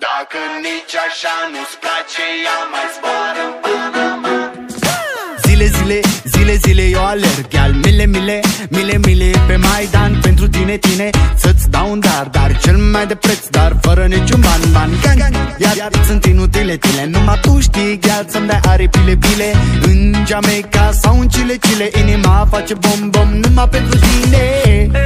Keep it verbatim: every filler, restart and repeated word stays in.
Dacă nici așa nu-ți place, ia mai zboară în Panama. Zile, zile, zile, zile eu alerg, iar mile, mile, mile, mile pe Maidan. Pentru tine, tine, să-ți dau un dar, dar cel mai de preț, dar fără niciun ban, ban, gang, gang. Iar, iar sunt inutile, tile, numai tu știi, gheal, să-mi dai aripile, bile. În Jamaica sau în Chile, Chile, inima face bom, bom, numai pentru tine.